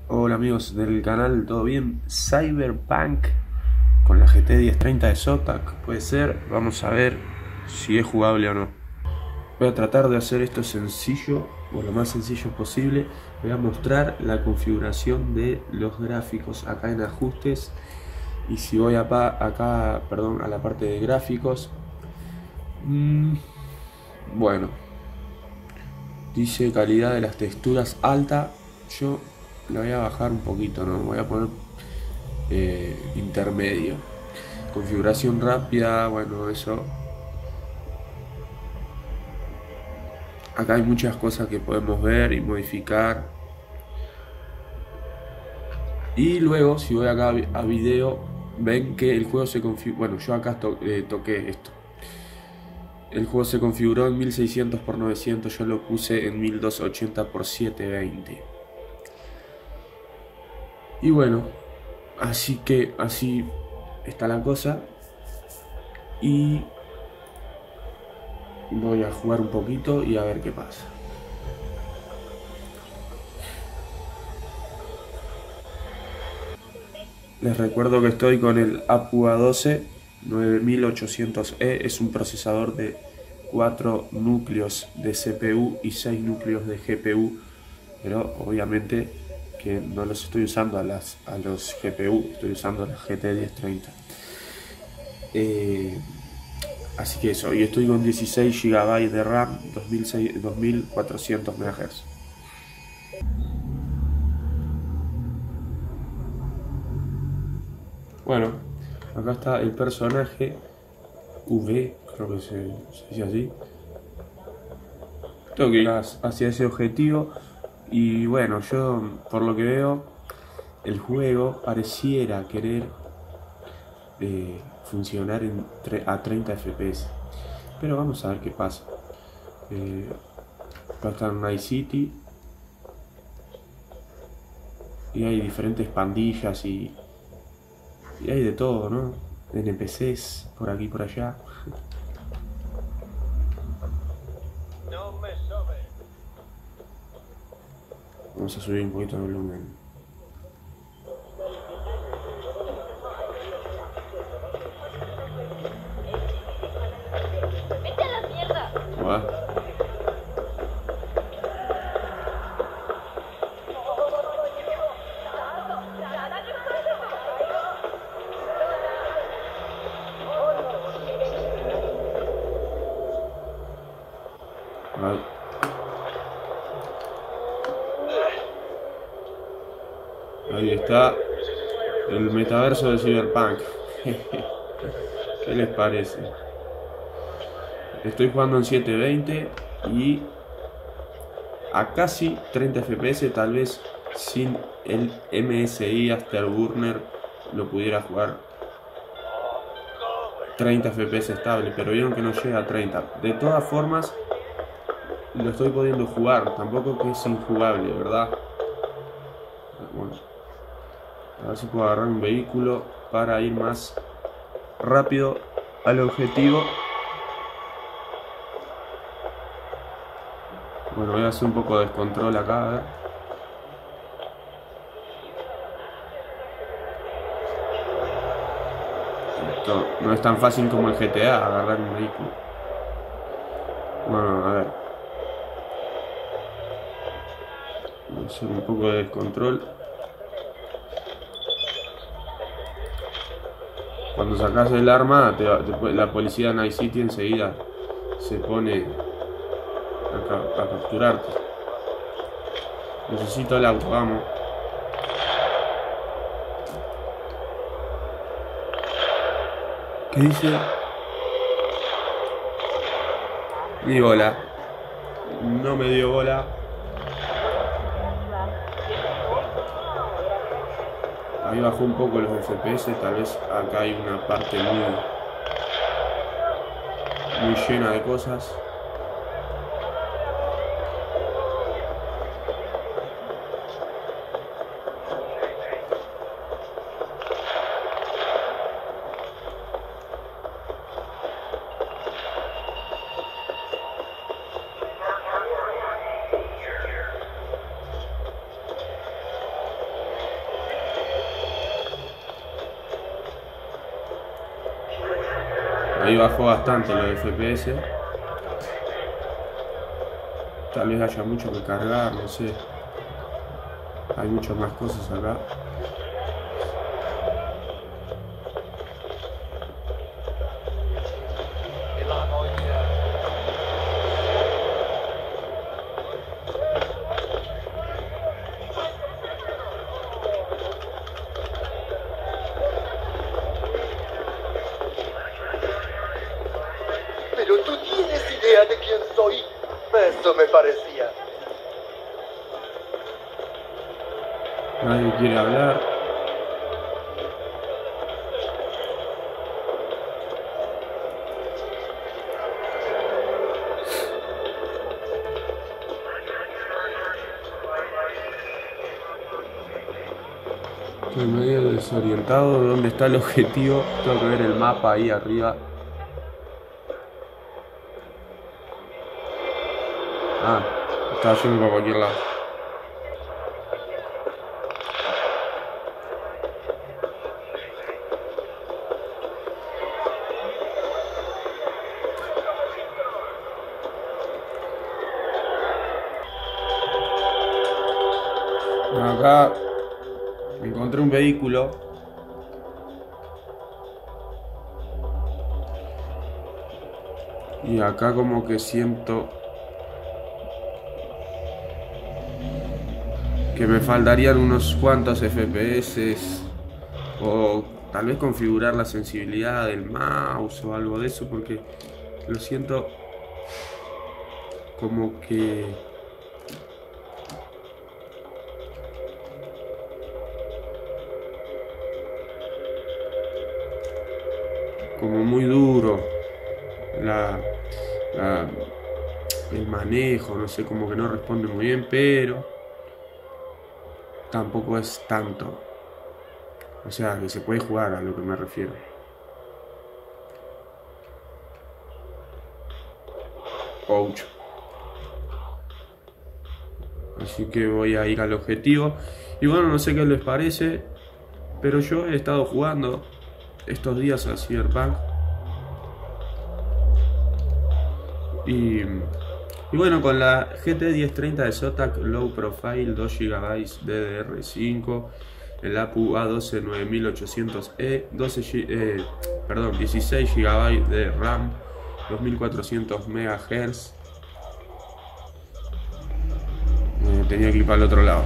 Hola amigos del canal, ¿todo bien? Cyberpunk con la GT 1030 de Zotac, puede ser. Vamos a ver si es jugable o no. Voy a tratar de hacer esto sencillo, o lo más sencillo posible. Voy a mostrar la configuración de los gráficos acá en ajustes. Y si voy a la parte de gráficos, bueno, dice calidad de las texturas alta. Yo la voy a bajar un poquito, ¿no? Voy a poner intermedio. Configuración rápida, bueno, eso. Acá hay muchas cosas que podemos ver y modificar. Y luego, si voy acá a video, ven que el juego se configura. Bueno, yo acá toqué esto. El juego se configuró en 1600 x 900, yo lo puse en 1280 x 720. Y bueno, así que así está la cosa. Y voy a jugar un poquito y a ver qué pasa. Les recuerdo que estoy con el APU A12 9800E. Es un procesador de 4 núcleos de CPU y 6 núcleos de GPU. Pero obviamente que no los estoy usando a los GPU, estoy usando la GT 1030. Así que eso, y estoy con 16 GB de RAM, 2400 MHz. Bueno, acá está el personaje V, creo que se dice así. Tengo que ir hacia ese objetivo. Y bueno, yo por lo que veo, el juego pareciera querer funcionar a 30 FPS. Pero vamos a ver qué pasa. Va a estar en Night City. Y hay diferentes pandillas y hay de todo, ¿no? NPCs por aquí y por allá. Vamos a subir un poquito el volumen. ¡Vete a la mierda! Buah. Ahí está el metaverso de Cyberpunk. ¿Qué les parece? Estoy jugando en 720 y a casi 30 FPS, tal vez sin el MSI Afterburner lo pudiera jugar 30 FPS estable, pero vieron que no llega a 30. De todas formas, lo estoy pudiendo jugar, tampoco que es injugable, ¿verdad? Bueno, a ver si puedo agarrar un vehículo para ir más rápido al objetivo. Bueno, voy a hacer un poco de descontrol acá, a ver. Esto no es tan fácil como el GTA, agarrar un vehículo. Bueno, a ver. Voy a hacer un poco de descontrol. Cuando sacas el arma, la policía de Night City enseguida se pone a capturarte. Necesito el auto, vamos. ¿Qué dice? Ni bola. No me dio bola. Ahí bajó un poco los FPS, tal vez acá hay una parte muy llena de cosas. Ahí bajó bastante lo de FPS. Tal vez haya mucho que cargar, no sé. Hay muchas más cosas acá. Pero tú tienes idea de quién soy. Eso me parecía. Nadie quiere hablar. Estoy medio desorientado de dónde está el objetivo. Tengo que ver el mapa ahí arriba. Ah, estaba yendo para cualquier lado. Acá encontré un vehículo. Y acá como que siento que me faltarían unos cuantos FPS. O tal vez configurar la sensibilidad del mouse o algo de eso. Porque lo siento como que... como muy duro el manejo, no sé, como que no responde muy bien, pero tampoco es tanto. O sea, que se puede jugar, a lo que me refiero. Ouch. Así que voy a ir al objetivo. Y bueno, no sé qué les parece, pero yo he estado jugando estos días a Cyberpunk. Y bueno, con la GT 1030 de Zotac Low Profile, 2 GB DDR5, el APU A12 9800E, 16 GB de RAM, 2400 MHz. Tenía que ir para el otro lado.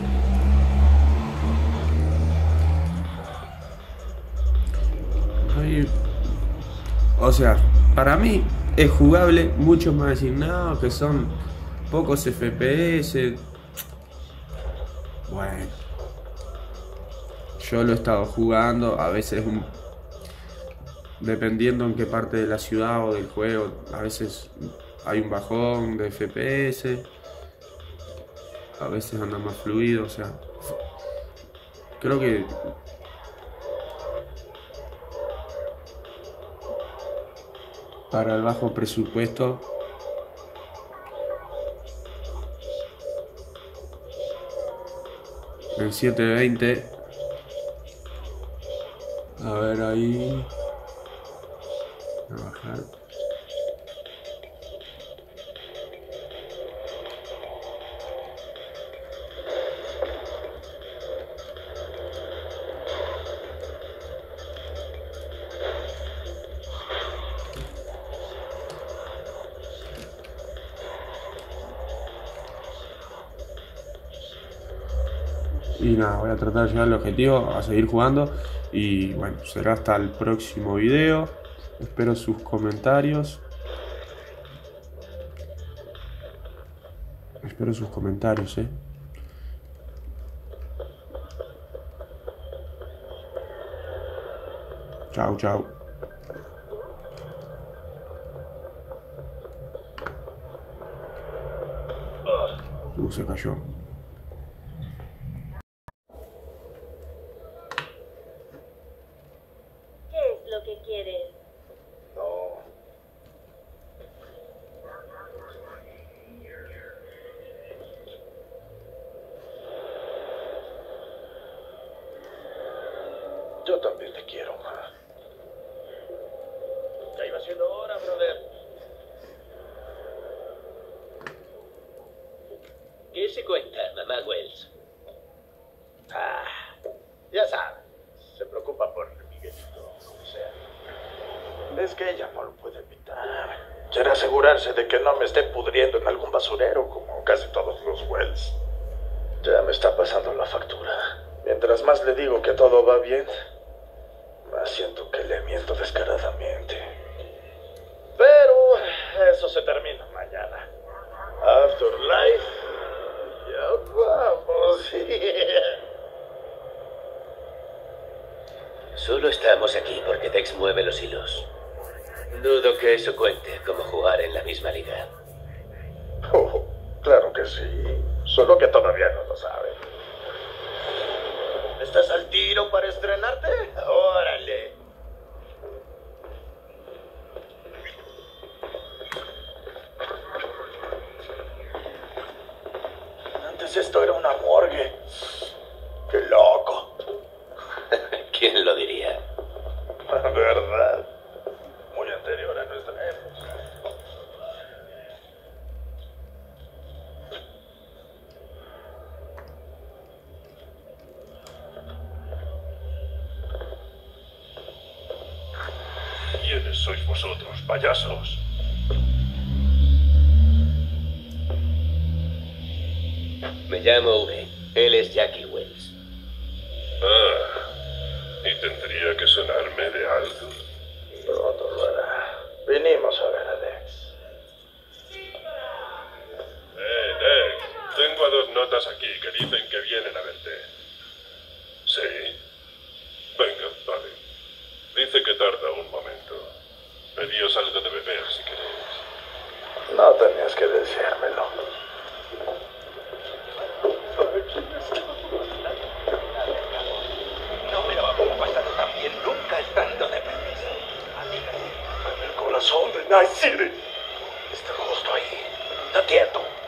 Ahí, o sea, para mí es jugable. Muchos me van a decir, no, que son pocos FPS. Bueno, yo lo he estado jugando, a veces dependiendo en qué parte de la ciudad o del juego, a veces hay un bajón de FPS, a veces anda más fluido, o sea, creo que para el bajo presupuesto en 720, a ver ahí, a bajar. Y nada, voy a tratar de llegar al objetivo, a seguir jugando. Y bueno, será hasta el próximo video. Espero sus comentarios. Espero sus comentarios, Chau, chau. Se cayó. ¿Qué es lo que quieres? No. Yo también te quiero, ma. Ahí va. haciendo hora, brother. ¿Qué se cuenta, mamá Wells? Ya sabes, se preocupa por Miguelito, como sea. Es que ella no lo puede evitar. Quiere asegurarse de que no me esté pudriendo en algún basurero, como casi todos los Wells. Ya me está pasando la factura. Mientras más le digo que todo va bien, más siento que le miento descaradamente. Pero eso se termina mañana. Afterlife. Ya vamos. Solo estamos aquí porque Dex mueve los hilos. Dudo que eso cuente como jugar en la misma liga. Oh, claro que sí. Solo que todavía no lo sabe. ¿Estás al tiro para estrenarte? ¡Órale! Antes esto era una morgue. ¡Qué loco! ¿Quién lo diría? ¿Verdad? Muy anterior a nuestra época. ¿Quiénes sois vosotros, payasos? Me llamo V. Él es Jackie Wells. Y tendría que sonarme de algo. Pronto lo hará. Vinimos a ver a Dex. Dex, tengo a 2 notas aquí que dicen que vienen a verte. ¿Sí? Venga, vale. Dice que tarda un momento. Pedíos algo de beber si queréis. No tenías que decírmelo. No me lo había pasado tan bien nunca estando de permiso. El corazón de Night City está justo ahí. Te atiendo.